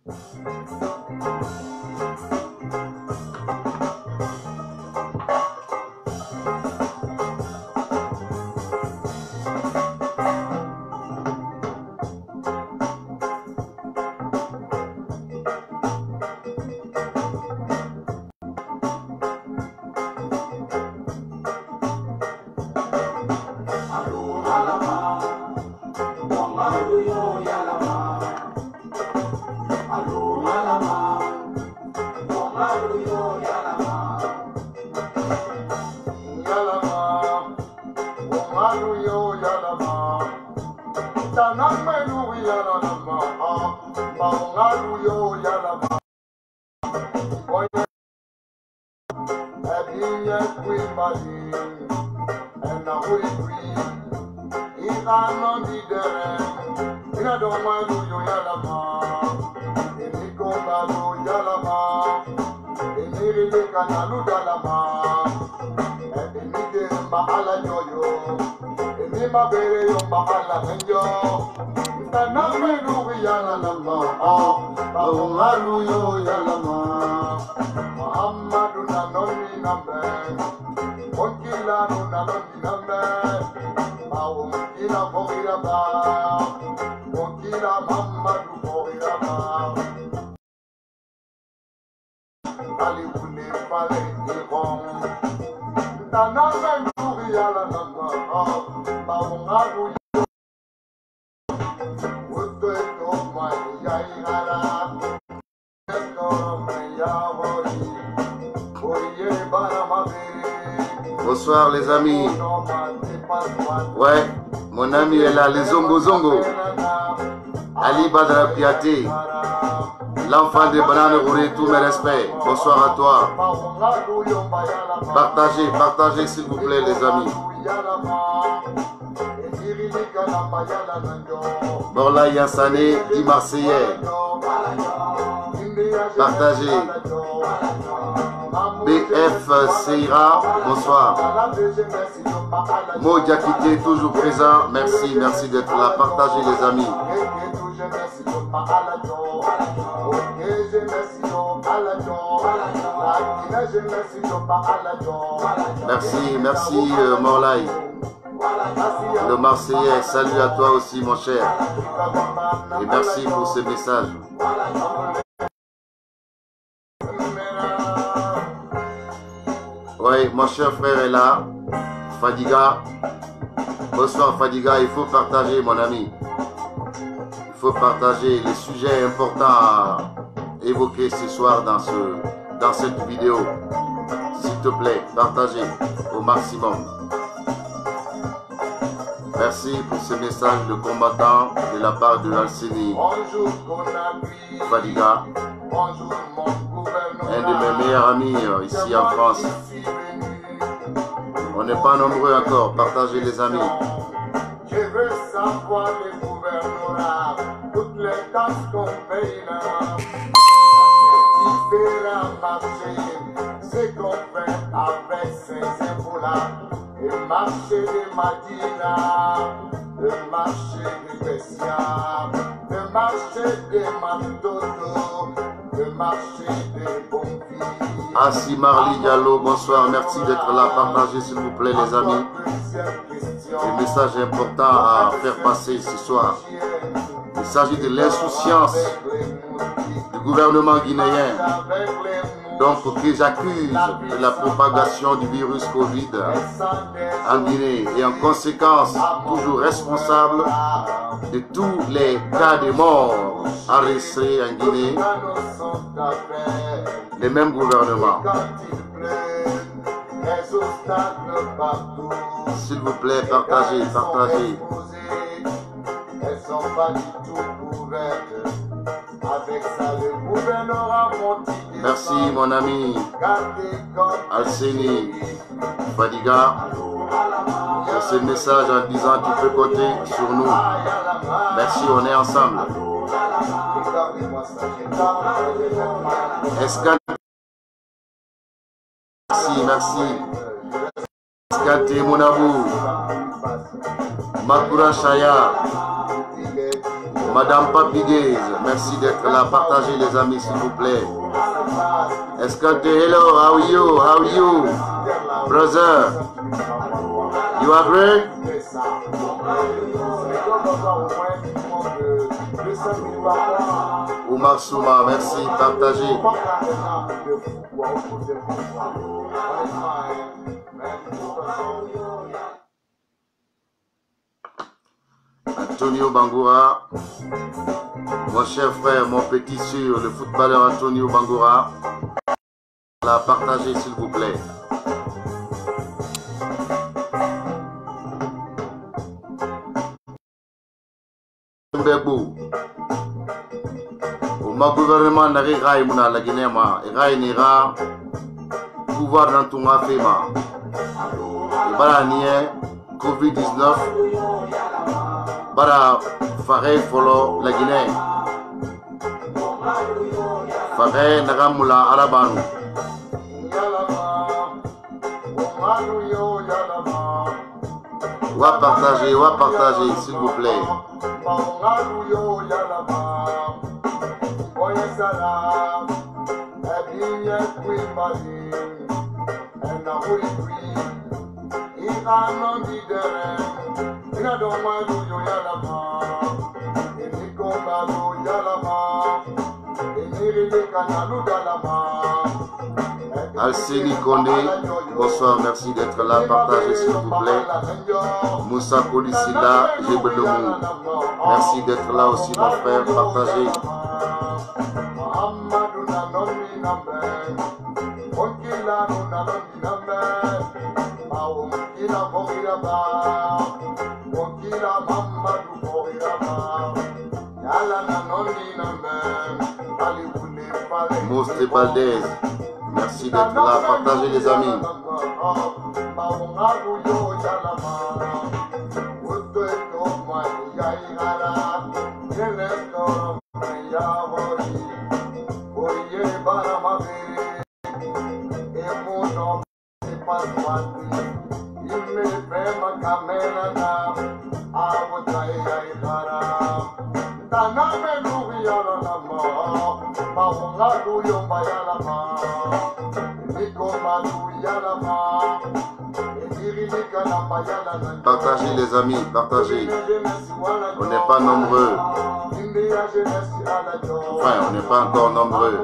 Bonsoir les amis. Ouais, mon ami est là, les Zongo Zongo. Ali Badra Piaté, l'enfant de Banane Rouré, tous mes respects. Bonsoir à toi. Partagez, partagez s'il vous plaît les amis. Borla Yassane, dit Marseillais. Partagez. BF Seira, bonsoir. Mo Diakité, toujours présent. Merci, merci d'être là. Partagez les amis. Merci, merci Morlaï. Le Marseillais, salut à toi aussi mon cher. Et merci pour ce message. Oui, mon cher frère est là. Fadiga. Bonsoir Fadiga, il faut partager mon ami. Il faut partager les sujets importants à évoquer ce soir dans cette vidéo. S'il te plaît, partagez au maximum. Merci pour ce message de combattant de la part de Alcini Fadiga, un de mes meilleurs amis ici en France. On n'est pas nombreux encore, partagez les amis. Je veux savoir les gouvernorats, toutes les taxes qu'on paye là. Différents marchés, c'est qu'on fait avec ces impôts-là. Le marché de Madina, le marché de Bessia, le marché de Mantoto, le marché de Bonfi. Assi Marli Diallo, bonsoir, merci d'être là. Partagez s'il vous plaît les amis. Un message important à faire passer ce soir. Il s'agit de l'insouciance du gouvernement guinéen. Donc que j'accuse de la propagation du virus Covid en Guinée et en conséquence toujours responsable de tous les cas de mort enregistrés en Guinée, les mêmes gouvernements. S'il vous plaît, partagez, partagez. Elles sont pas du tout couvertes. Avec ça, le gouvernement monte. Merci mon ami Alcini Fadiga pour ce message en disant tu peux compter sur nous. Merci, on est ensemble. Merci, merci. Escante Mounabou, Makura Chaya, Madame Papiguez, merci d'être là. Partagez les amis s'il vous plaît. Escante, hello, how are you? How are you? Brother, you are great? Oumar Souma, merci, partagez. Antonio Bangoura, mon cher frère, mon petit sûr, le footballeur Antonio Bangoura, la partagez s'il vous plaît. Au gouvernement n'a rien à la Guinée, n'ira pouvoir dans ton affaire. Et voilà, Covid-19, bara Faré Folo, la Guinée. Faré Nagamula Arabanu. Wa partager, s'il vous plaît. Alcénie Kondé, bonsoir, merci d'être là, partagez s'il vous plaît. Moussa Kolisila, Jebelomou, merci d'être là aussi mon frère, partagez. Mosté Baldez, merci d'être là, partagez les amis. Partagez les amis, partagez. On n'est pas nombreux. Enfin, on n'est pas encore nombreux.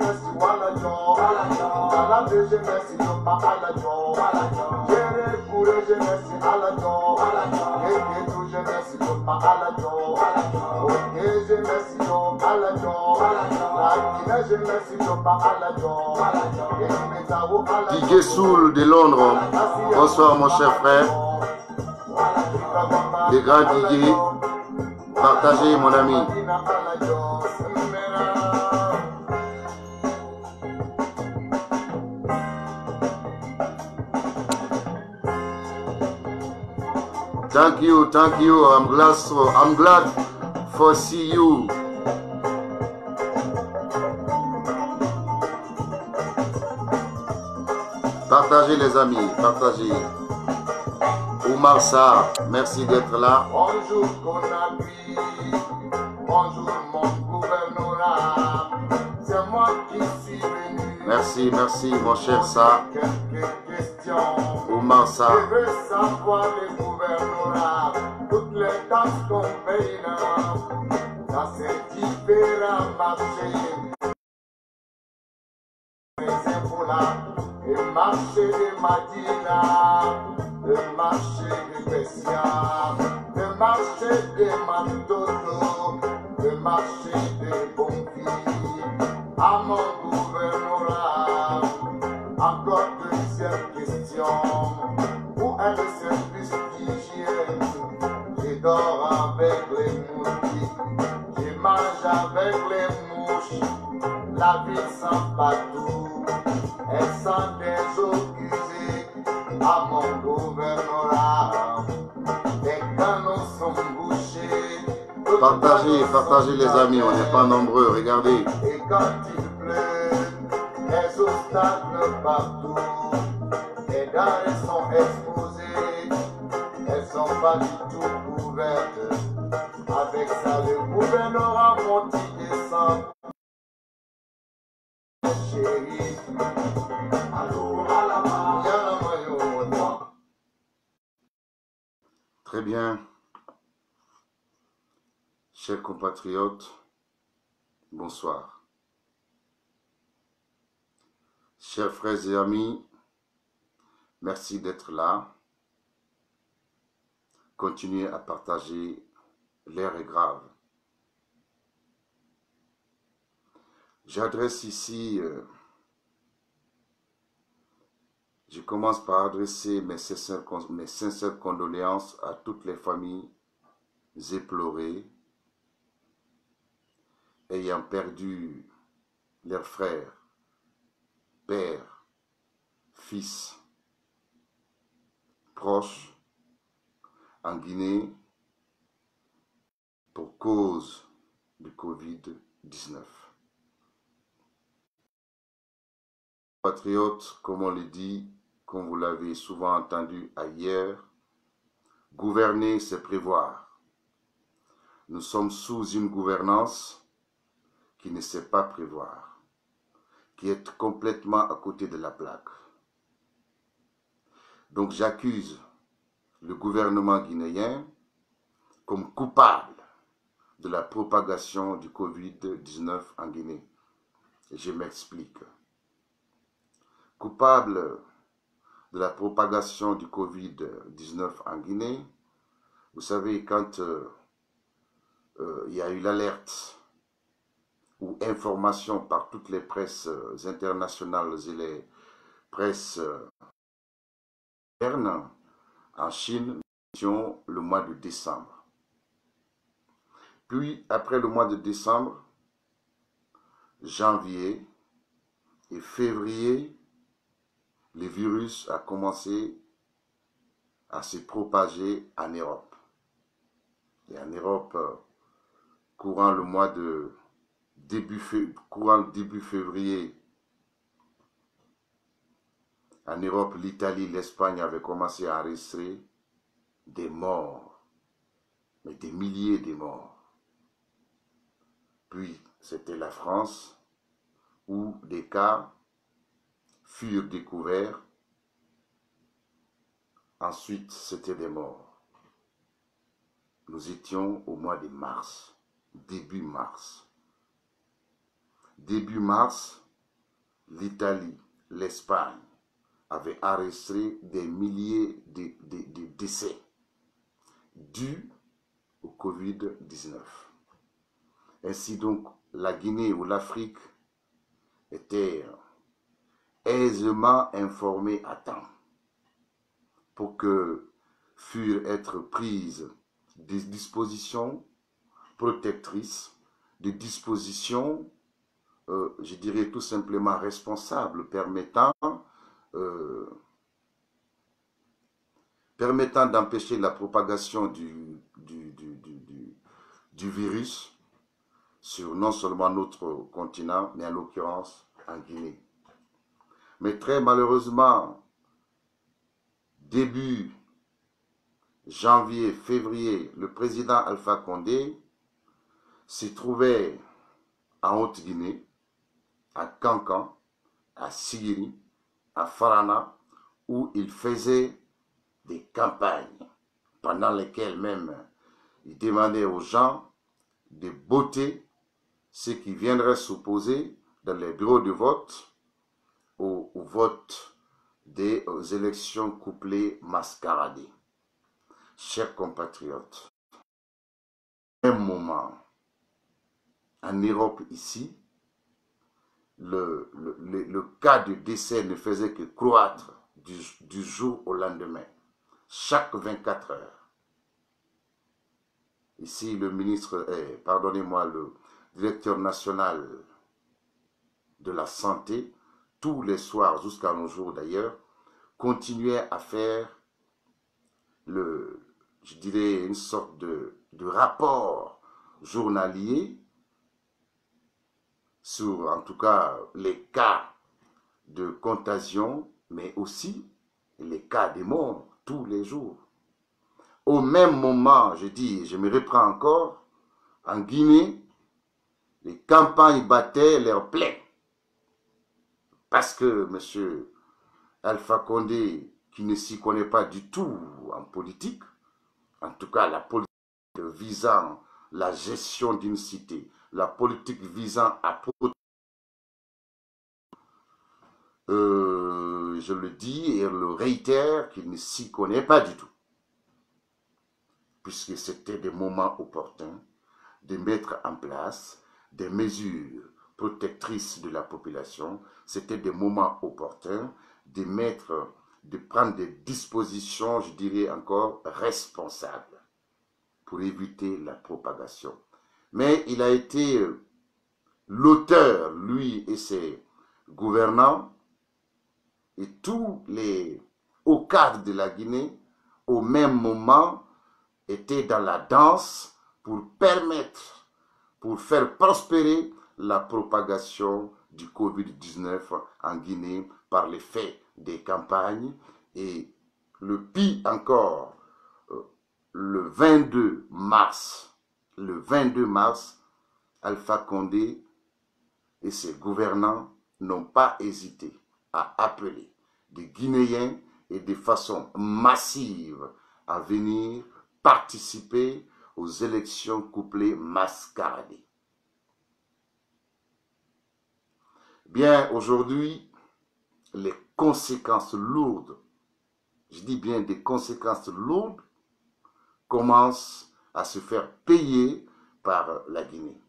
Didier Soul de Londres, bonsoir mon cher frère. Les grands Didier, partagez mon ami. Thank you. I'm glad for see you. Partagez les amis, partagez. Oumar Sarr, merci d'être là. Bonjour Conakry, bonjour mon gouvernorat, c'est moi qui suis venu. Merci mon cher Sarr. Quelques questions. Oumar Sarr. Je veux savoir les gouvernorats, toutes les taxes qu'on paye là, dans ces différents marchés. Les impôts là, le marché de Madina, le marché de Bessia, le marché de Mantoto, le marché de Bonfils, à mon gouvernorat, encore deuxième question, où est le service d'hygiène? Je dors avec les moustiques, je mange avec les mouches, la ville sans partout, elle sent des eaux usées. À mon gouvernorat, les canaux sont bouchés. Partagez les amis, on n'est pas nombreux, regardez. Et quand il pleut, les eaux stagnent partout. Les denrées sont exposées, elles sont pas du tout couvertes. Avec ça, le gouvernement Viens Laura mon petit descend. Chérie. Allô à la main. Y'a la maillot. Très bien. Chers compatriotes, bonsoir. Chers frères et amis, merci d'être là. Continuez à partager, l'heure est grave. J'adresse ici, je commence par adresser mes sincères condoléances à toutes les familles éplorées, ayant perdu leurs frères, pères, fils, proches, en Guinée, pour cause du Covid-19. Patriotes, comme on le dit, comme vous l'avez souvent entendu ailleurs, gouverner, c'est prévoir. Nous sommes sous une gouvernance qui ne sait pas prévoir, qui est complètement à côté de la plaque. Donc j'accuse le gouvernement guinéen comme coupable de la propagation du Covid-19 en Guinée. Et je m'explique. Coupable de la propagation du Covid-19 en Guinée, vous savez, quand il y a eu l'alerte ou information par toutes les presses internationales et les presses internes, en Chine, nous étions le mois de décembre. Puis, après le mois de décembre, janvier et février, le virus a commencé à se propager en Europe. Et en Europe, courant le mois de début février, en Europe, l'Italie, l'Espagne avaient commencé à enregistrer des morts, mais des milliers de morts. Puis, c'était la France, où des cas furent découverts. Ensuite, c'était des morts. Nous étions au mois de mars, début mars. Début mars, l'Italie, l'Espagne avaient enregistré des milliers de décès dus au Covid-19. Ainsi donc, la Guinée ou l'Afrique était aisément informée à temps pour que furent être prises des dispositions protectrices, des dispositions, je dirais tout simplement responsables, permettant d'empêcher la propagation du virus sur non seulement notre continent, mais en l'occurrence en Guinée. Mais très malheureusement, début janvier, février, le président Alpha Condé se trouvait en Haute-Guinée, à Kankan, à Sigiri, à Farana, où il faisait des campagnes pendant lesquelles même il demandait aux gens de voter ceux qui viendraient s'opposer dans les bureaux de vote au vote des élections couplées mascaradées. Chers compatriotes, à un moment, en Europe ici, le cas de décès ne faisait que croître du jour au lendemain, chaque 24 heures. Ici, le ministre, pardonnez-moi, le directeur national de la santé, tous les soirs, jusqu'à nos jours d'ailleurs, continuait à faire je dirais, une sorte de rapport journalier sur, en tout cas, les cas de contagion, mais aussi les cas de mort tous les jours. Au même moment, je dis, je me reprends encore, En Guinée, les campagnes battaient leur plein. Parce que M. Alpha Condé, qui ne s'y connaît pas du tout en politique, en tout cas la politique visant la gestion d'une cité, la politique visant à je le dis et le réitère, qu'il ne s'y connaît pas du tout. Puisque c'était des moments opportuns de mettre en place des mesures protectrices de la population, c'était des moments opportuns de prendre des dispositions, je dirais encore, responsables pour éviter la propagation. Mais il a été l'auteur, lui et ses gouvernants, et tous les hauts cadres de la Guinée, au même moment, étaient dans la danse pour faire prospérer la propagation du Covid-19 en Guinée par l'effet des campagnes. Et le pire encore, le 22 mars, Alpha Condé et ses gouvernants n'ont pas hésité à appeler des Guinéens et de façon massive à venir participer aux élections couplées mascaradées. Bien, aujourd'hui, les conséquences lourdes, je dis bien des conséquences lourdes, commencent à se faire payer par la Guinée.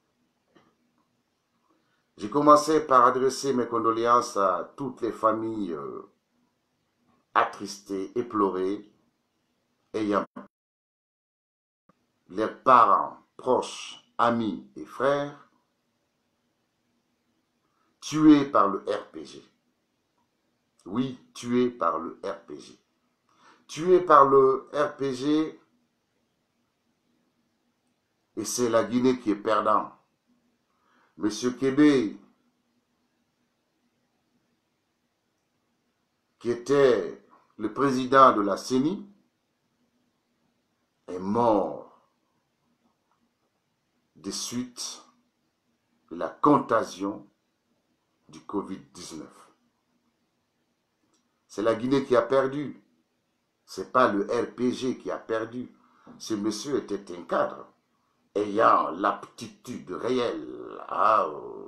J'ai commencé par adresser mes condoléances à toutes les familles attristées, éplorées, ayant les parents, proches, amis et frères tués par le RPG. Oui, tués par le RPG. Tués par le RPG, et c'est la Guinée qui est perdant. Monsieur Kébé, qui était le président de la CENI, est mort des suites de la contagion du Covid-19. C'est la Guinée qui a perdu. Ce n'est pas le RPG qui a perdu. Ce monsieur était un cadre ayant l'aptitude réelle à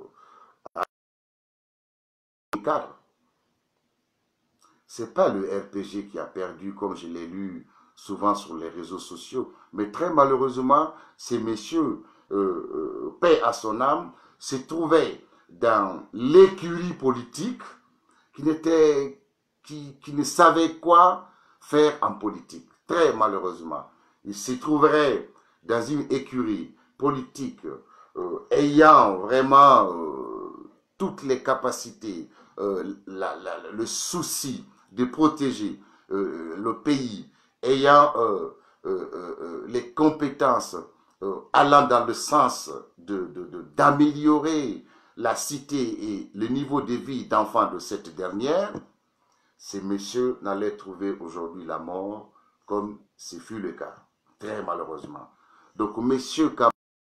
un cadre. Ce n'est pas le RPG qui a perdu, comme je l'ai lu souvent sur les réseaux sociaux, mais très malheureusement, ces messieurs, paix à son âme, se trouvaient dans l'écurie politique qui ne savait quoi faire en politique. Très malheureusement, ils se trouveraient dans une écurie politique ayant vraiment toutes les capacités, le souci de protéger le pays, ayant les compétences allant dans le sens d'améliorer la cité et le niveau de vie d'enfants de cette dernière, ces messieurs n'allaient trouver aujourd'hui la mort comme ce fut le cas, très malheureusement. Donc, monsieur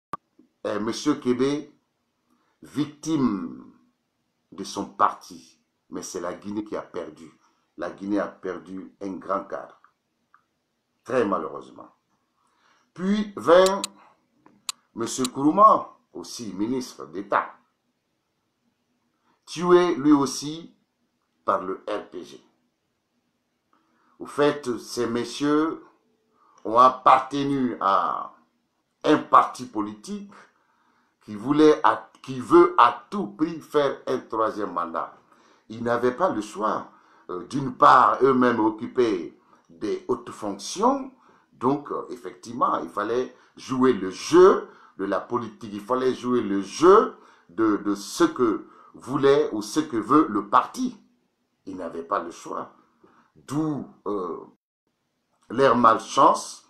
Kébé, victime de son parti, mais c'est la Guinée qui a perdu. La Guinée a perdu un grand cadre, très malheureusement. Puis vint M. Kourouma, aussi ministre d'État, tué lui aussi par le RPG. Au fait, ces messieurs ont appartenu à un parti politique qui veut à tout prix faire un troisième mandat. Ils n'avaient pas le choix. D'une part, eux-mêmes occupaient des hautes fonctions. Donc, effectivement, il fallait jouer le jeu de la politique. Il fallait jouer le jeu de ce que voulait ou ce que veut le parti. Ils n'avaient pas le choix. D'où leur malchance.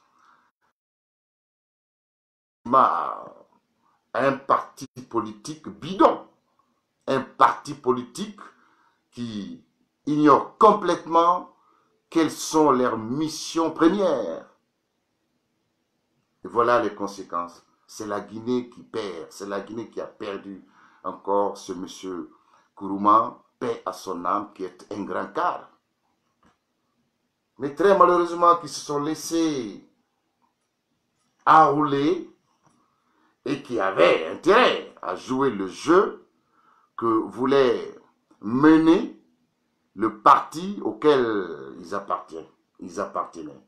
Un parti politique bidon. Un parti politique qui ignore complètement quelles sont leurs missions premières. Et voilà les conséquences. c'est la Guinée qui perd, c'est la Guinée qui a perdu encore ce monsieur Kourouma, paix à son âme, qui est un grand cadre. Mais très malheureusement, qui se sont laissés enrouler et qui avaient intérêt à jouer le jeu que voulait mener le parti auquel ils appartenaient.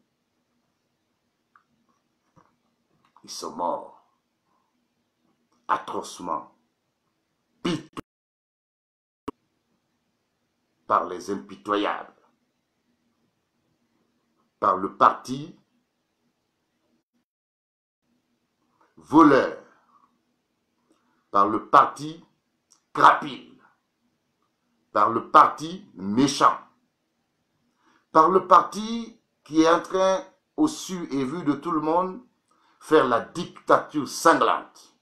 Ils sont morts atrocement, par les impitoyables, par le parti voleur, par le parti crapule, par le parti méchant, par le parti qui est en train, au su et vu de tout le monde, faire la dictature sanglante,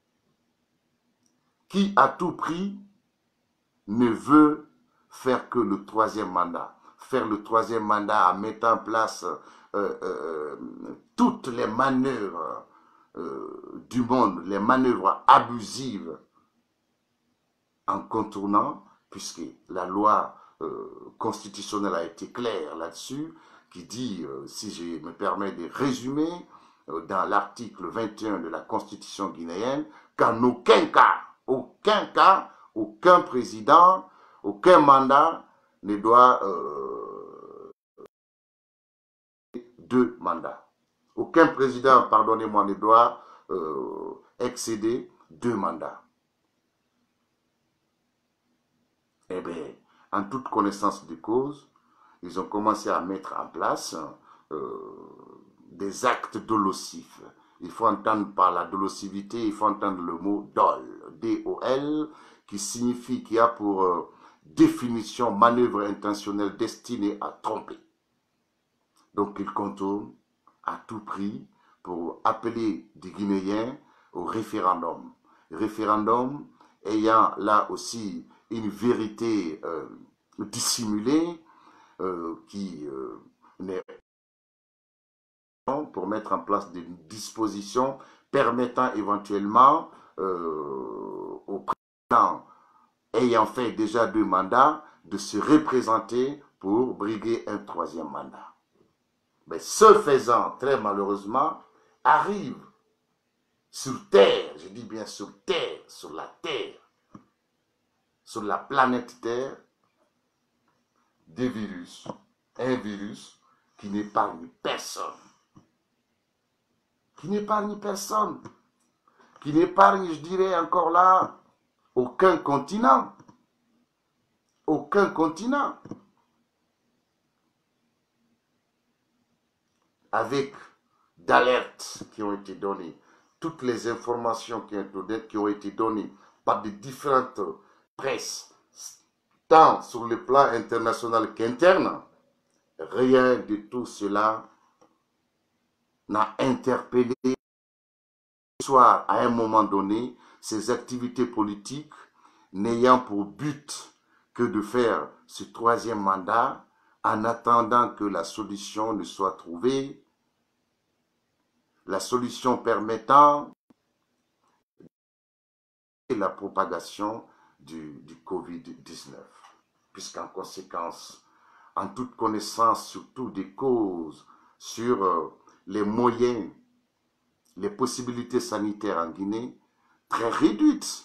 qui à tout prix ne veut faire que le troisième mandat. Faire le troisième mandat en mettant en place toutes les manœuvres du monde, les manœuvres abusives en contournant, puisque la loi constitutionnelle a été claire là-dessus, qui dit, si je me permets de résumer, dans l'article 21 de la Constitution guinéenne, qu'en aucun cas, aucun président, aucun mandat ne doit deux mandats. Aucun président, pardonnez-moi, ne doit excéder 2 mandats. Eh bien, en toute connaissance de cause, ils ont commencé à mettre en place des actes dolosifs. Il faut entendre par la dolosivité, il faut entendre le mot dol, D-O-L, qui signifie, qui a pour définition manœuvre intentionnelle destinée à tromper. Donc ils contournent à tout prix pour appeler des Guinéens au référendum. Référendum ayant là aussi une vérité dissimulée qui n'est pas pour mettre en place des dispositions permettant éventuellement au président ayant fait déjà 2 mandats de se représenter pour briguer un 3e mandat. Mais ce faisant, très malheureusement, arrive sur Terre, je dis bien sur Terre, sur la Terre, sur la planète Terre, des virus, un virus qui n'épargne personne, qui n'épargne personne, qui n'épargne, je dirais encore là, aucun continent, avec d'alertes qui ont été données, toutes les informations qui ont été données par de différentes presses, tant sur le plan international qu'interne, rien de tout cela n'a interpellé, soit à un moment donné, ces activités politiques n'ayant pour but que de faire ce 3e mandat en attendant que la solution ne soit trouvée, la solution permettant la propagation du Covid-19. Puisqu'en conséquence, en toute connaissance surtout des causes sur les moyens, les possibilités sanitaires en Guinée, très réduites,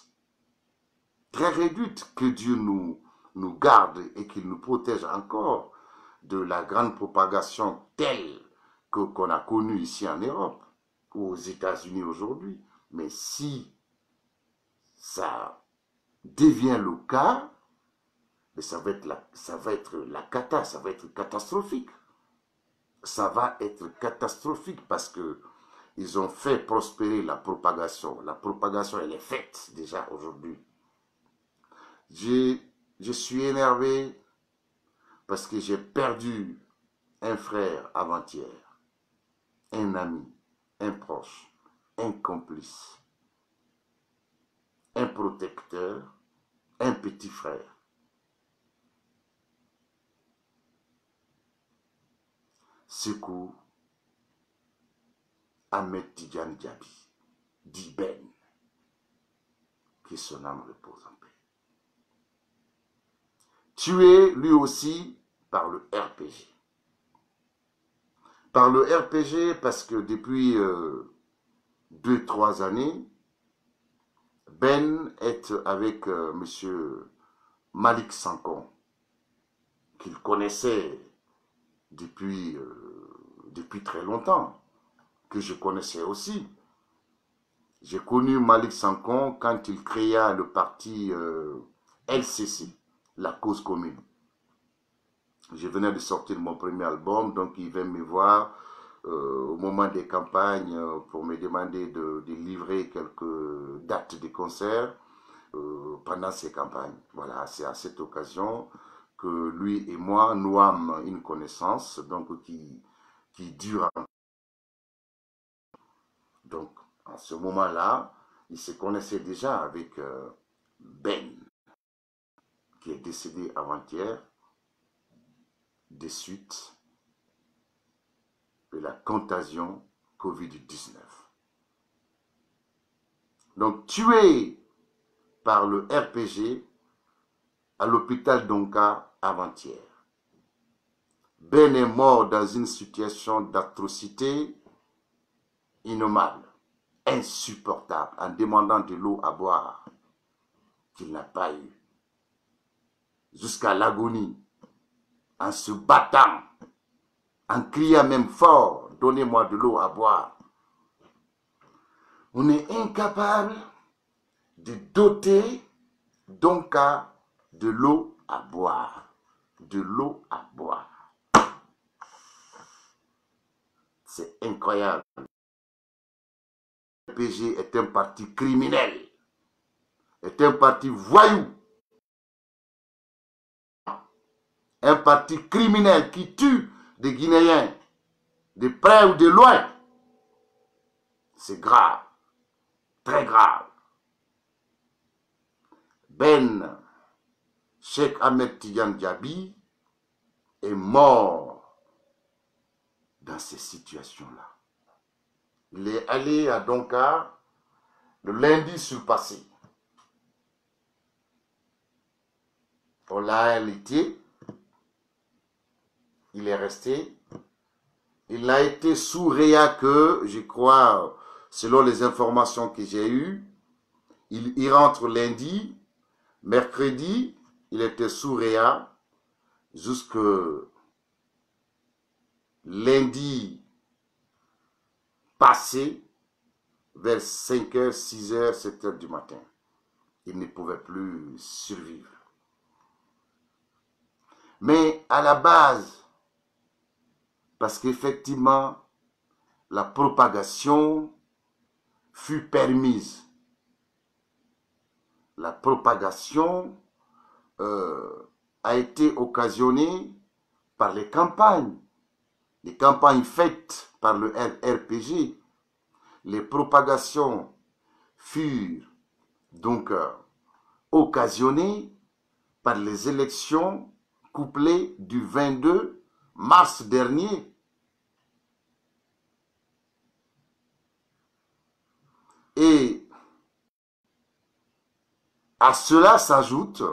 que Dieu nous garde et qu'il nous protège encore de la grande propagation telle qu'on a connue ici en Europe ou aux États-Unis aujourd'hui. Mais si ça devient le cas, ça va être la cata, ça va être catastrophique. Ça va être catastrophique parce que ils ont fait prospérer la propagation. La propagation, elle est faite déjà aujourd'hui. Je suis énervé parce que j'ai perdu un frère avant-hier, un ami, un proche, un complice, un protecteur, un petit frère. Sékou Ahmed Tidjane Diaby. dit Ben. Que son âme repose en paix. Tué lui aussi par le RPG. Par le RPG parce que depuis 2-3 années, Ben est avec M. Malik Sankon, qu'il connaissait depuis très longtemps, que je connaissais aussi. J'ai connu Malik Sankon quand il créa le parti LCC, la cause commune. Je venais de sortir mon premier album, donc il vint me voir au moment des campagnes pour me demander de livrer quelques dates de concerts pendant ces campagnes. Voilà, c'est à cette occasion que lui et moi nouâmes une connaissance donc qui dure. Donc, à ce moment-là, il se connaissait déjà avec Ben, qui est décédé avant-hier des suites de la contagion Covid-19. Donc, tué par le RPG à l'hôpital d'Onka avant-hier. Ben est mort dans une situation d'atrocité innommable, insupportable, en demandant de l'eau à boire qu'il n'a pas eu, jusqu'à l'agonie, en se battant, en criant même fort, « Donnez-moi de l'eau à boire ». On est incapable de doter Donka de l'eau à boire. De l'eau à boire. C'est incroyable. Le RPG est un parti criminel, est un parti voyou, un parti criminel qui tue des Guinéens, de près ou de loin. C'est grave, très grave. Ben Cheikh Ahmed Tidiane Diaby est mort dans ces situations-là. Il est allé à Donka le lundi surpassé. On l'a invité, il est resté. Il a été sous réa que, je crois, selon les informations que j'ai eues, il rentre lundi, mercredi, il était sous réa, jusque lundi passé, vers 5h, 6h, 7h du matin. Il ne pouvait plus survivre. Mais à la base, parce qu'effectivement, la propagation fut permise. La propagation a été occasionnée par les campagnes faites par le RPG. Les propagations furent donc occasionnées par les élections couplées du 22 mars dernier. Et à cela s'ajoute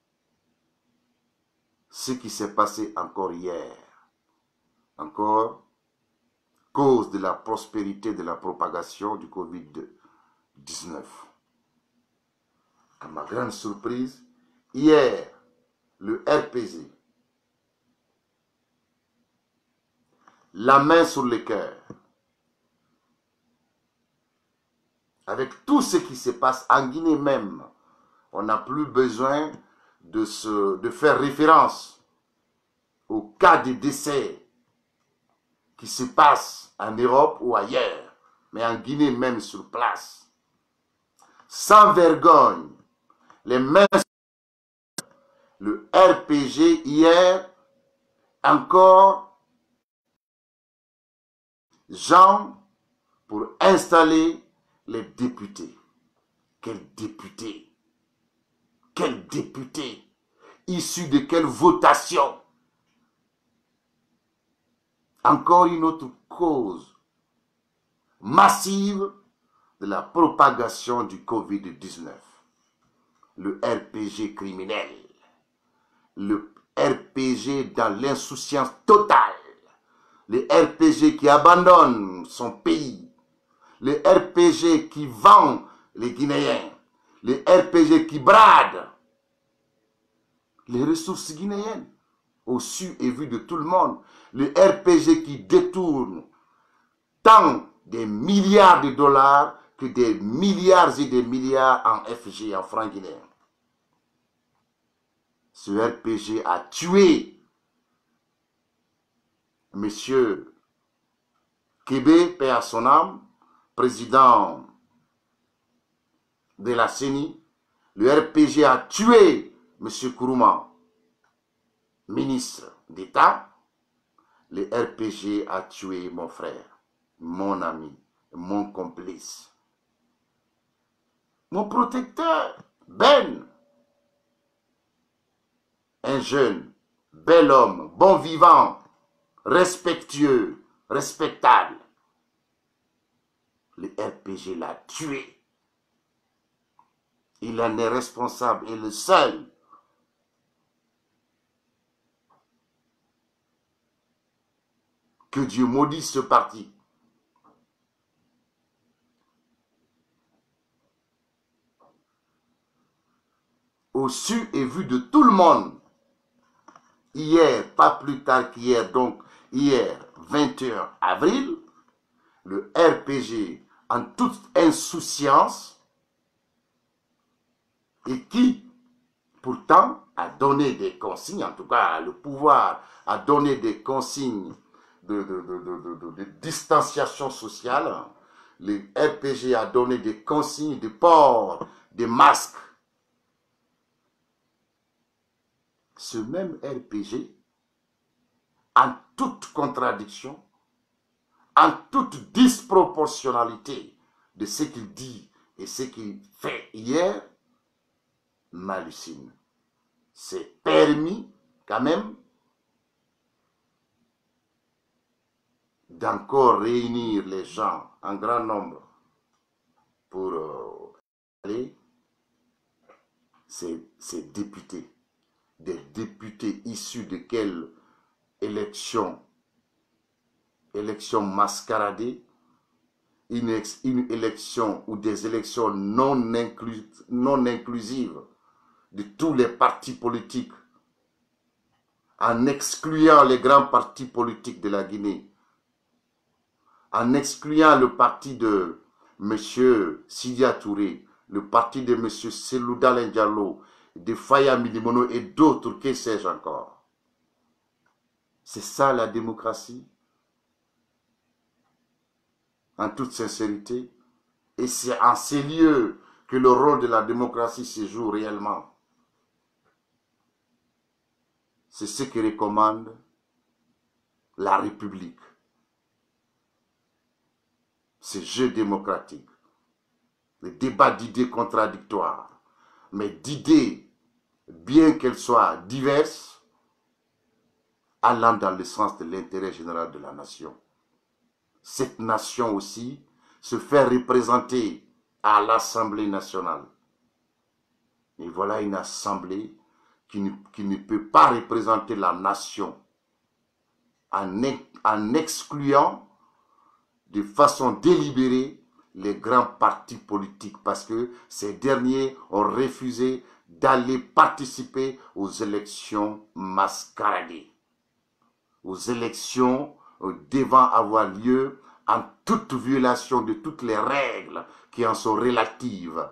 ce qui s'est passé encore hier. Encore, cause de la prospérité de la propagation du Covid-19. À ma grande surprise, hier, le RPG, la main sur le cœur, avec tout ce qui se passe en Guinée même, on n'a plus besoin de faire référence au cas de décès qui se passe en Europe ou ailleurs, mais en Guinée même sur place. Sans vergogne, les mains sur le RPG hier, encore, Jean, pour installer les députés. Quels députés? Quels députés? Issus de quelle votation? Encore une autre cause massive de la propagation du Covid-19. Le RPG criminel, le RPG dans l'insouciance totale, le RPG qui abandonne son pays, le RPG qui vend les Guinéens, le RPG qui brade les ressources guinéennes au su et vu de tout le monde, le RPG qui détourne tant des milliards de dollars que des milliards et des milliards en FG, en francs guinéens. Ce RPG a tué M. Kébé, paix à son âme, président de la CENI. Le RPG a tué M. Kourouma, ministre d'État. Le RPG a tué mon frère, mon ami, mon complice, mon protecteur, Ben. Un jeune, bel homme, bon vivant, respectueux, respectable. Le RPG l'a tué. Il en est responsable et le seul. Que Dieu maudisse ce parti. Au su et vu de tout le monde, hier, pas plus tard qu'hier, donc hier, 21 avril, le RPG, en toute insouciance, et qui, pourtant, a donné des consignes, en tout cas, le pouvoir a donné des consignes de distanciation sociale. Le RPG a donné des consignes de port des masques. Ce même RPG, en toute contradiction, en toute disproportionnalité de ce qu'il dit et ce qu'il fait hier, m'hallucine. C'est permis quand même d'encore réunir les gens en grand nombre pour aller ces députés. Des députés issus de quelle élection mascaradée, une élection ou des élections non inclusives de tous les partis politiques, en excluant les grands partis politiques de la Guinée, en excluant le parti de M. Sidia Touré, le parti de M. Selouda Diallo, de Faya Milimono et d'autres, que sais-je encore. C'est ça la démocratie, en toute sincérité. Et c'est en ces lieux que le rôle de la démocratie se joue réellement. C'est ce que recommande la République. Ce jeu démocratique, le débat d'idées contradictoires, mais d'idées, bien qu'elles soient diverses, allant dans le sens de l'intérêt général de la nation. Cette nation aussi se fait représenter à l'Assemblée nationale. Et voilà une assemblée qui ne peut pas représenter la nation en excluant de façon délibérée les grands partis politiques parce que ces derniers ont refusé d'aller participer aux élections mascaradées, aux élections devant avoir lieu en toute violation de toutes les règles qui en sont relatives.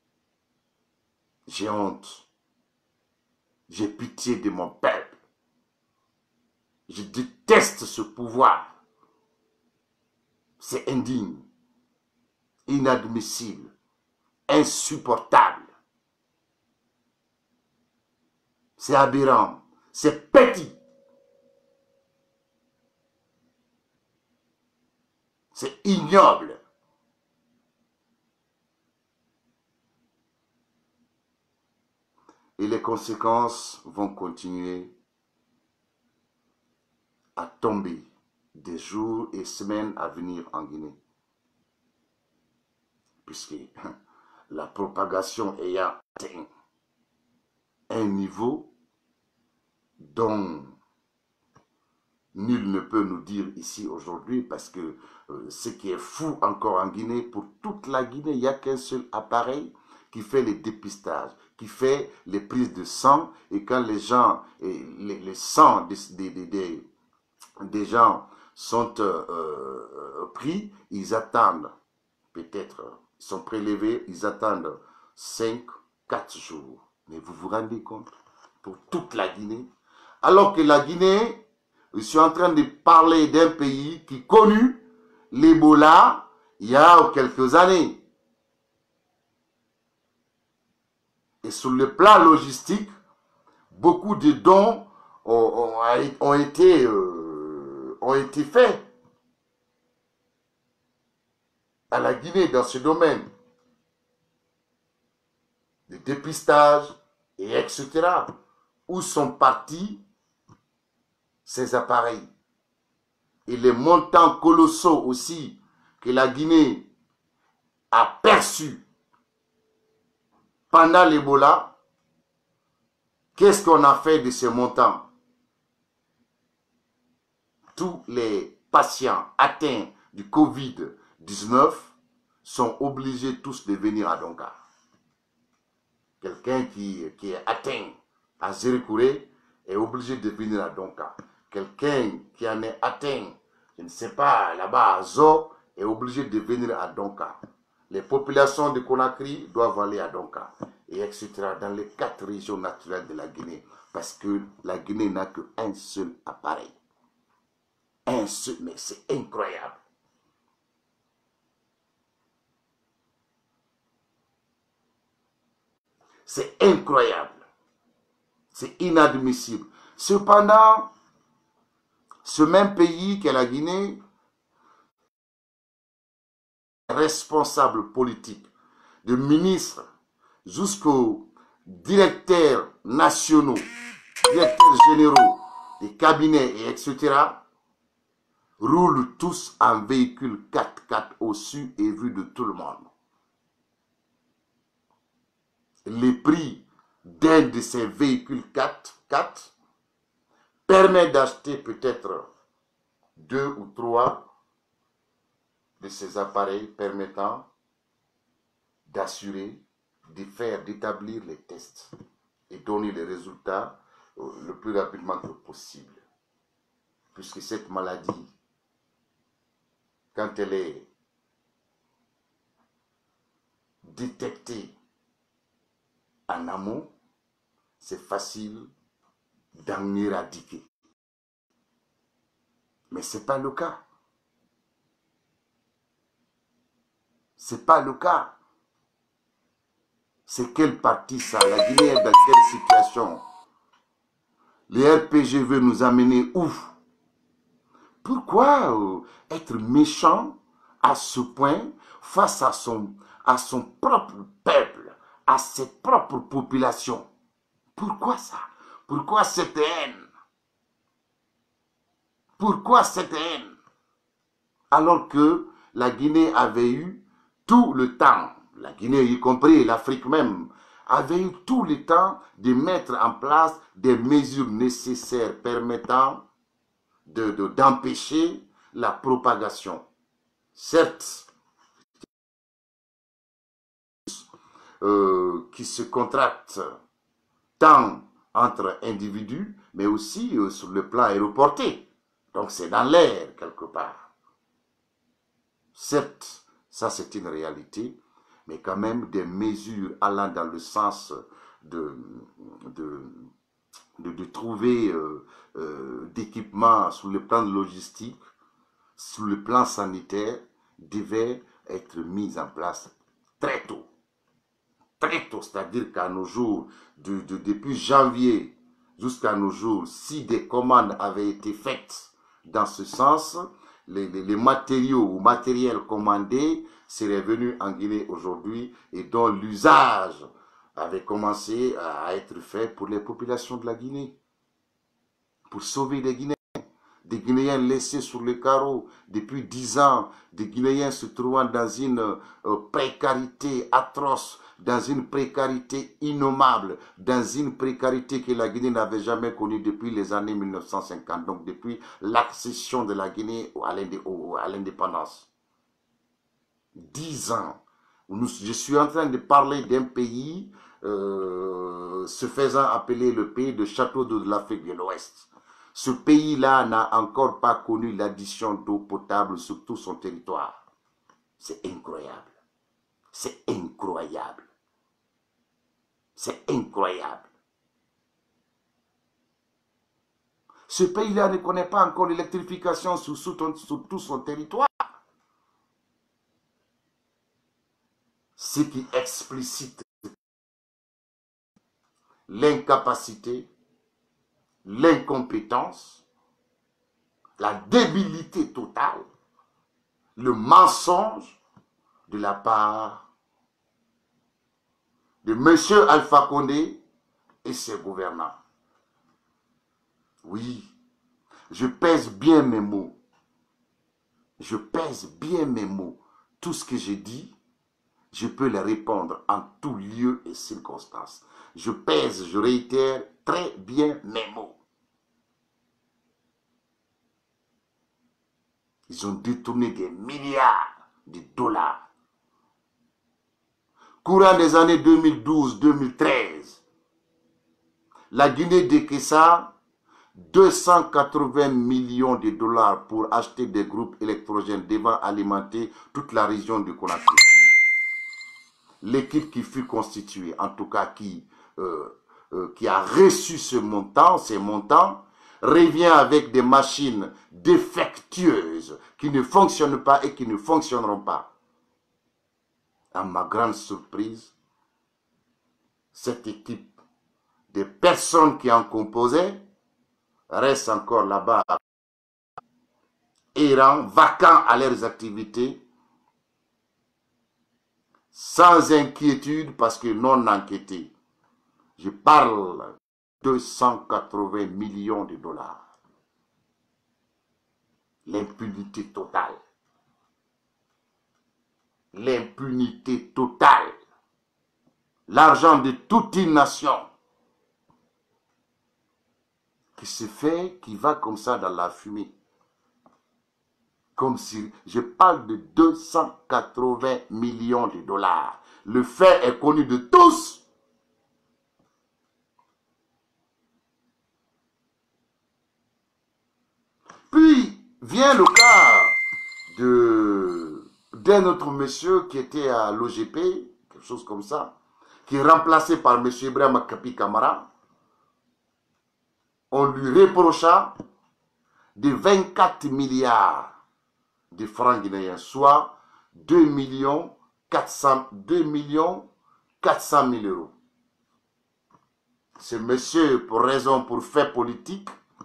J'ai honte. J'ai pitié de mon peuple. Je déteste ce pouvoir. C'est indigne, inadmissible, insupportable. C'est aberrant, c'est petit. C'est ignoble. Et les conséquences vont continuer à tomber des jours et semaines à venir en Guinée. puisque la propagation ayant atteint un niveau dont nul ne peut nous dire ici aujourd'hui, parce que ce qui est fou encore en Guinée, pour toute la Guinée, il n'y a qu'un seul appareil qui fait les dépistages, qui fait les prises de sang, et quand les gens, les sangs des gens sont pris, ils attendent, peut-être, ils sont prélevés, ils attendent 4 jours. Mais vous vous rendez compte, pour toute la Guinée, alors que la Guinée, je suis en train de parler d'un pays qui connut l'Ebola il y a quelques années. Et sur le plan logistique, beaucoup de dons ont été faits à la Guinée dans ce domaine. De dépistage, et etc. Où sont partis ces appareils? Et les montants colossaux aussi que la Guinée a perçus pendant l'Ebola, qu'est-ce qu'on a fait de ces montants? Tous les patients atteints du Covid-19 sont obligés tous de venir à Donka. Quelqu'un qui est atteint à Zérékouré est obligé de venir à Donka. Quelqu'un qui en est atteint, je ne sais pas, là-bas à Zo, est obligé de venir à Donka. Les populations de Conakry doivent aller à Donka, et etc. dans les 4 régions naturelles de la Guinée. Parce que la Guinée n'a qu'un seul appareil. Un seul, mais c'est incroyable. C'est incroyable. C'est inadmissible. Cependant, ce même pays qu'est la Guinée, responsables politiques, de ministres jusqu'aux directeurs nationaux, directeurs généraux des cabinets, et etc., roulent tous en véhicule 4x4 au su et vu de tout le monde. Les prix d'un de ces véhicules 4x4 permet d'acheter peut-être 2 ou 3 de ces appareils permettant d'assurer, d'établir les tests et donner les résultats le plus rapidement que possible. Puisque cette maladie, quand elle est détectée en amont, c'est facile d'en éradiquer. Mais ce n'est pas le cas. Ce n'est pas le cas. C'est quelle partie ça? La Guinée est dans quelle situation? Les RPG veulent nous amener où? Pourquoi être méchant à ce point face à son propre peuple, à ses propres populations? Pourquoi ça? Pourquoi cette haine? Pourquoi cette haine? Alors que la Guinée avait eu tout le temps, la Guinée y compris l'Afrique même, avait eu tout le temps de mettre en place des mesures nécessaires permettant d'empêcher la propagation. Certes, qui se contractent tant entre individus, mais aussi sur le plan aéroporté. Donc c'est dans l'air quelque part. Certes, ça c'est une réalité, mais quand même des mesures allant dans le sens de trouver d'équipements sur le plan logistique, sur le plan sanitaire, devaient être mises en place très tôt. Très tôt, c'est-à-dire qu'à nos jours, depuis janvier jusqu'à nos jours, si des commandes avaient été faites dans ce sens, les matériaux ou matériels commandés seraient venus en Guinée aujourd'hui et dont l'usage avait commencé à être fait pour les populations de la Guinée, pour sauver les Guinéens des Guinéens laissés sur le carreau depuis 10 ans, des Guinéens se trouvant dans une précarité atroce, dans une précarité innommable, dans une précarité que la Guinée n'avait jamais connue depuis les années 1950, donc depuis l'accession de la Guinée à l'indépendance. 10 ans. Je suis en train de parler d'un pays se faisant appeler le pays de château d'eau de l'Afrique de l'Ouest. Ce pays-là n'a encore pas connu l'addition d'eau potable sur tout son territoire. C'est incroyable. C'est incroyable. C'est incroyable. Ce pays-là ne connaît pas encore l'électrification sur tout son territoire. Ce qui explicite l'incapacité, l'incompétence, la débilité totale, le mensonge de la part de M. Alpha Condé et ses gouvernants. Oui, je pèse bien mes mots. Je pèse bien mes mots. Tout ce que j'ai dit, je peux les répondre en tout lieu et circonstances. Je pèse, je réitère très bien mes mots. Ils ont détourné des milliards de dollars. Courant des années 2012-2013, la Guinée décaissa 280 millions de dollars pour acheter des groupes électrogènes devant alimenter toute la région du Conakry. L'équipe qui fut constituée, en tout cas qui a reçu ces montants, revient avec des machines défectueuses qui ne fonctionnent pas et qui ne fonctionneront pas. À ma grande surprise, cette équipe des personnes qui en composaient reste encore là-bas, errant, vacants à leurs activités, sans inquiétude parce que non enquêtés. Je parle de 280 millions de dollars. L'impunité totale. L'impunité totale. L'argent de toute une nation qui se fait, qui va comme ça dans la fumée. Comme si, je parle de 280 millions de dollars. Le fait est connu de tous. Puis vient le cas d'un autre monsieur qui était à l'OGP, quelque chose comme ça, qui est remplacé par M. Ibrahim Kapi Kamara. On lui reprocha de 24 milliards de francs guinéens, soit 2 400 000 euros. Ce monsieur, pour fait politique,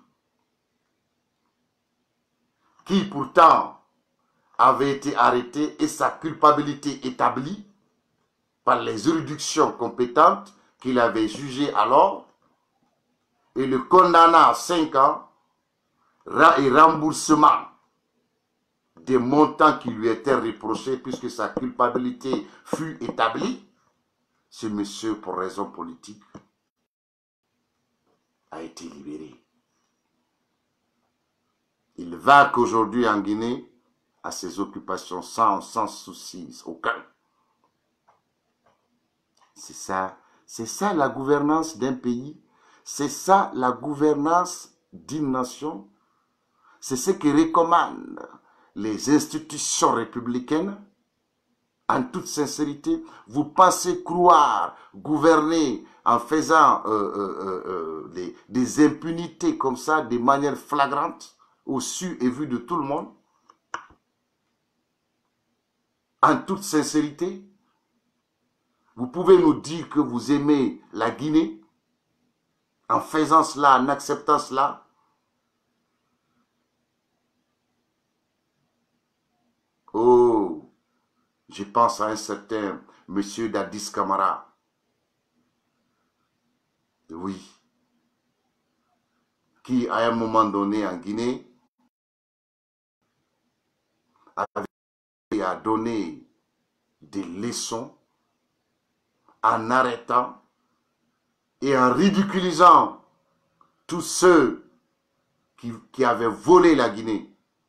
qui pourtant avait été arrêté et sa culpabilité établie par les juridictions compétentes qu'il avait jugées alors, et le condamna à 5 ans et remboursement des montants qui lui étaient reprochés puisque sa culpabilité fut établie, ce monsieur, pour raison politique, a été libéré. Il va qu'aujourd'hui en Guinée à ses occupations sans soucis aucun. C'est ça la gouvernance d'un pays, c'est ça la gouvernance d'une nation, c'est ce que recommandent les institutions républicaines. En toute sincérité, vous pensez croire gouverner en faisant des impunités comme ça de manière flagrante, au su et vu de tout le monde? En toute sincérité, vous pouvez nous dire que vous aimez la Guinée en faisant cela, en acceptant cela? Oh, je pense à un certain monsieur Dadis Camara. Oui. Qui, à un moment donné en Guinée, avait à donner des leçons en arrêtant et en ridiculisant tous ceux qui avaient volé la Guinée.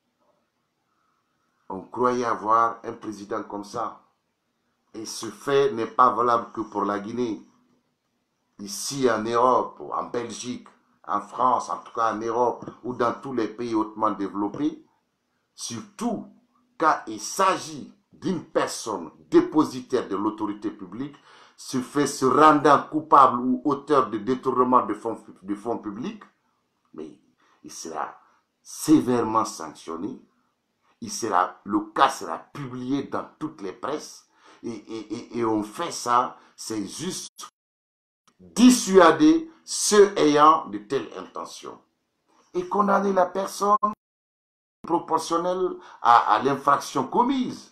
On croyait avoir un président comme ça. Et ce fait n'est pas valable que pour la Guinée. Ici en Europe, en Belgique, en France, en tout cas en Europe, ou dans tous les pays hautement développés, surtout quand il s'agit d'une personne dépositaire de l'autorité publique, se rendant coupable ou auteur de détournement de fonds publics, mais il sera sévèrement sanctionné. Le cas sera publié dans toutes les presses et on fait ça, c'est juste dissuader ceux ayant de telles intentions et condamner la personne proportionnelle à l'infraction commise.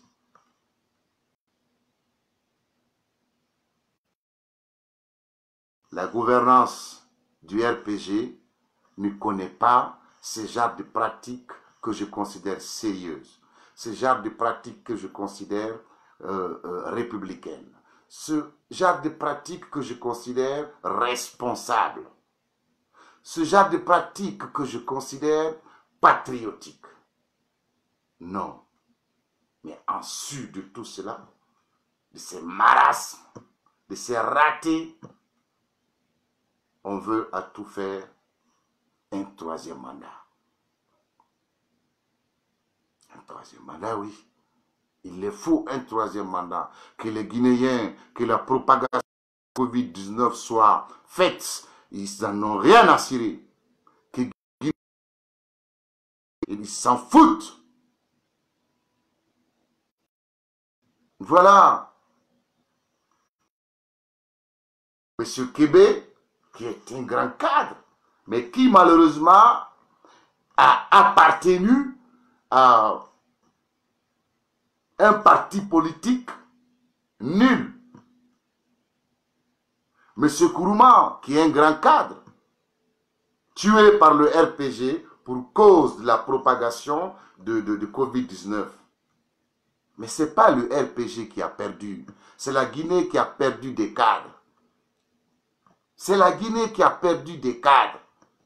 La gouvernance du RPG ne connaît pas ce genre de pratiques que je considère sérieuses, ce genre de pratiques que je considère républicaines, ce genre de pratiques que je considère responsables, ce genre de pratiques que je considère patriotiques. Non, mais en sus de tout cela, de ces marasmes, de ces ratés, on veut à tout faire un troisième mandat. Un troisième mandat, oui. Il les faut un troisième mandat. Que les Guinéens, que la propagation de Covid-19 soit faite, ils n'en ont rien à cirer. Que ils s'en foutent. Voilà. Monsieur Kébé, qui est un grand cadre, mais qui malheureusement a appartenu à un parti politique nul. Monsieur Kourouma, qui est un grand cadre, tué par le RPG pour cause de la propagation de Covid-19. Mais ce n'est pas le RPG qui a perdu, c'est la Guinée qui a perdu des cadres. C'est la Guinée qui a perdu des cadres.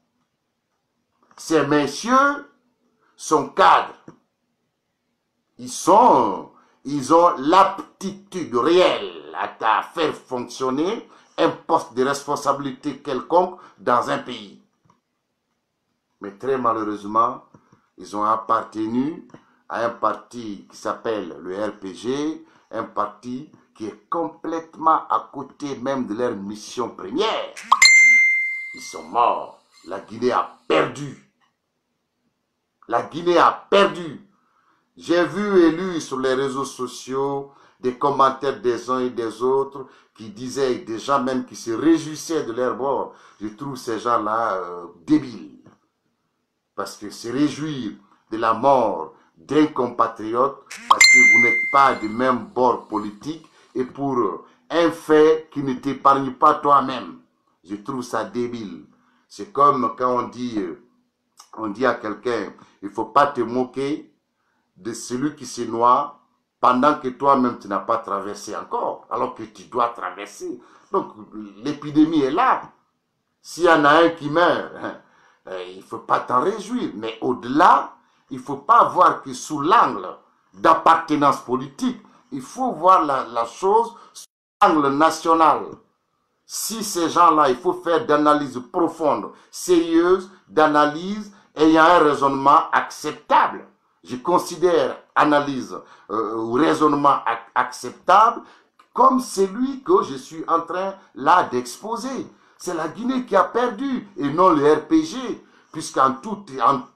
Ces messieurs sont cadres. Ils ont l'aptitude réelle à faire fonctionner un poste de responsabilité quelconque dans un pays. Mais très malheureusement, ils ont appartenu à un parti qui s'appelle le RPG, un parti qui est complètement à côté même de leur mission première. Ils sont morts. La Guinée a perdu. La Guinée a perdu. J'ai vu et lu sur les réseaux sociaux des commentaires des uns et des autres qui disaient, des gens même qui se réjouissaient de leur mort. Je trouve ces gens-là débiles. Parce que se réjouir de la mort d'un compatriote, parce que vous n'êtes pas du même bord politique, et pour un fait qui ne t'épargne pas toi-même. Je trouve ça débile. C'est comme quand on dit à quelqu'un, il ne faut pas te moquer de celui qui se noie pendant que toi-même tu n'as pas traversé encore, alors que tu dois traverser. Donc l'épidémie est là. S'il y en a un qui meurt, il ne faut pas t'en réjouir. Mais au-delà, il ne faut pas voir que sous l'angle d'appartenance politique, il faut voir la chose sous l'angle national. Si ces gens-là, il faut faire d'analyse profonde, sérieuse, d'analyse ayant un raisonnement acceptable. Je considère analyse ou raisonnement acceptable comme celui que je suis en train là d'exposer. C'est la Guinée qui a perdu et non le RPG, puisqu'en toute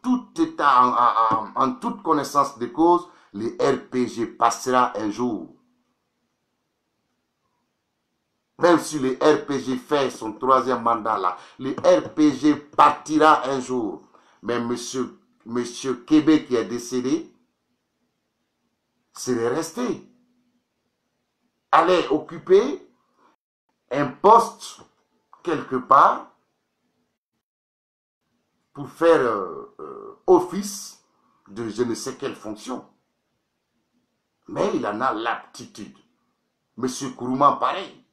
connaissance de cause, le RPG passera un jour. Même si le RPG fait son troisième mandat là, le RPG partira un jour. Mais monsieur Kébé qui est décédé, serait resté. Allait occuper un poste quelque part pour faire office de je ne sais quelle fonction. Mais il en a l'aptitude. Monsieur Kourouman, pareil.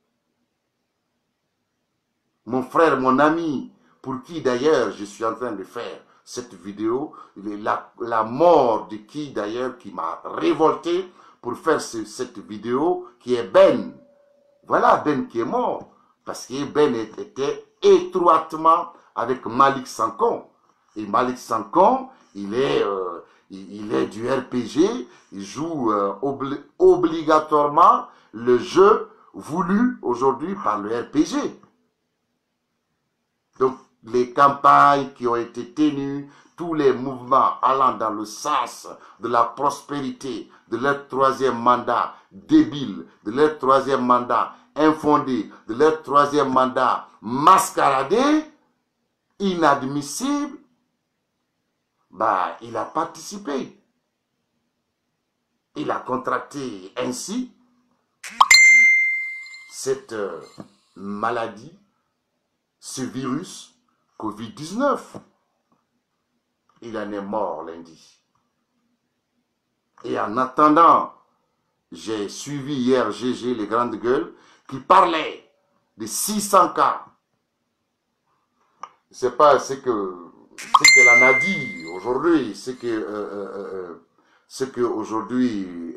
Mon frère, mon ami, pour qui d'ailleurs je suis en train de faire cette vidéo, la mort de qui d'ailleurs qui m'a révolté pour faire cette vidéo, qui est Ben. Voilà Ben qui est mort, parce que Ben était étroitement avec Malik Sankon. Et Malik Sankon, il est du RPG, il joue obligatoirement le jeu voulu aujourd'hui par le RPG. Donc, les campagnes qui ont été tenues, tous les mouvements allant dans le sens de la prospérité, de leur troisième mandat débile, de leur troisième mandat infondé, de leur troisième mandat mascaradé, inadmissible, bah, il a participé. Il a contracté ainsi cette maladie, ce virus Covid-19. Il en est mort lundi. Et en attendant, j'ai suivi hier GG, les grandes gueules, qui parlaient de 600 cas. C'est pas ce qu'elle en a dit aujourd'hui, ce que aujourd'hui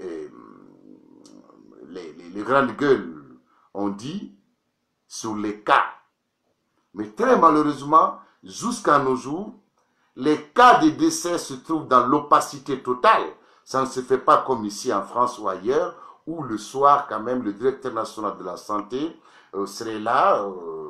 les grandes gueules ont dit sur les cas. Mais très malheureusement, jusqu'à nos jours, les cas de décès se trouvent dans l'opacité totale. Ça ne se fait pas comme ici en France ou ailleurs, où le soir, quand même, le directeur national de la santé serait là,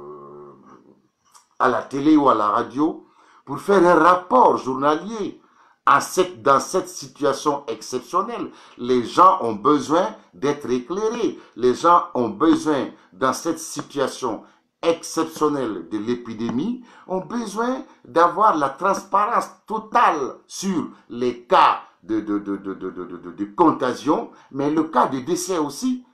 à la télé ou à la radio, pour faire un rapport journalier. Dans cette situation exceptionnelle, les gens ont besoin d'être éclairés. Les gens ont besoin, dans cette situation exceptionnelle de l'épidémie, ont besoin d'avoir la transparence totale sur les cas de contagion, mais le cas de décès aussi.